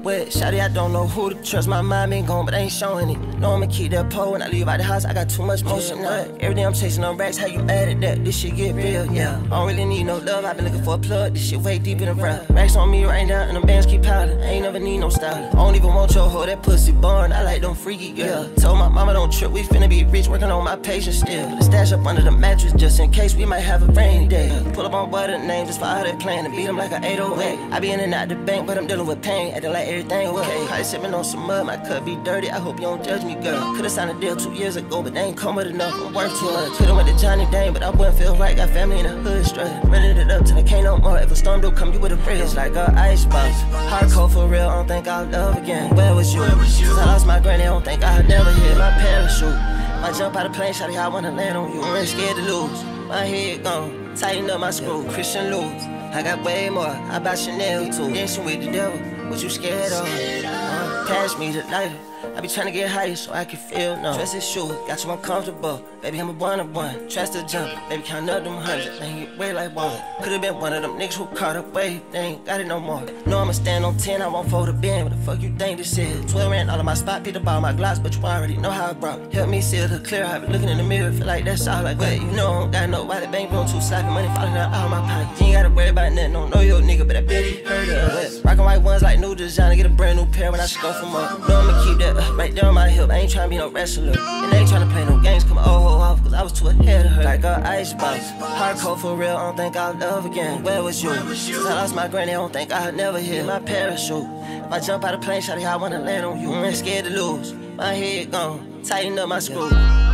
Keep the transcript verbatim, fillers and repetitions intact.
wet. Shawty, I don't know who to trust. My mind been gone, but I ain't showing it. Know I'ma keep that pole when I leave out the house. I got too much motion now. Every day I'm chasing on racks. How you added that? This shit get real, yeah. I don't really need no love. I been looking for a plug. This shit way deep in the rap. Racks on me right now, and them bands keep piling. I ain't never need no style. I don't even want your hoe. That pussy born. I like them freaky girl. Yeah. Told my mama don't trip. We finna be rich, working on my patience still. Put a stash up under the mattress just in case we might have a rainy day. Pull up on what a name just for how they playing and beat them like an eight oh eight. I be in and out the bank, but I'm dealing with pain, acting like everything okay. Probably sipping on some mud, my cup be dirty. I hope you don't judge me, girl. Could've signed a deal two years ago, but they ain't come with enough. I'm worth too much. Could've went to Johnny Dane, but I wouldn't feel right. Got family in the hood straight. Rented it up till I can't no more. If a storm do come, you with a bridge like a icebox. Hardcore for real, I don't think I'll love again. Where was you? Since I lost my granny, I don't think I'll never hit my parachute. If I jump out of plane, shawty, I wanna land on you. I ain't scared to lose. My head gone, tighten up my screw. Christian Louis, I got way more. I bought Chanel too. Dancing with the devil, what you scared of? Uh, pass me the lighter. I be tryna get higher so I can feel no. Dress is shoes, got you uncomfortable. Baby, I'm a one of one. Trust the jump, baby, count up them hundreds. They ain't get way like water. Could've been one of them niggas who caught up way. They ain't got it no more. Know I'ma stand on ten, I won't fold a bin. What the fuck you think this is? twelve ran all of my spot, picked up all my glocks, but you already know how I brought. Help me see it look clear. I been looking in the mirror, feel like that's all like wet. You know I don't got nobody, bank room too sloppy, money falling out all my pockets. You ain't gotta worry about nothing, don't know your nigga, but I bet he heard of us. Rockin' white ones like new design, get a brand new pair when I scuff them up. Know I'ma keep that uh, right there on my hip. I ain't tryna be no wrestler, and they ain't tryna play no games. Come on, oh, off, cause I was too ahead of her. Like a icebox, hardcore for real. I don't think I'll love again. Where was you? Since I lost my granny, I don't think I'll never hit my parachute. If I jump out of plane, shawty, I wanna land on you. I ain't scared to lose. My head gone, tighten up my screw.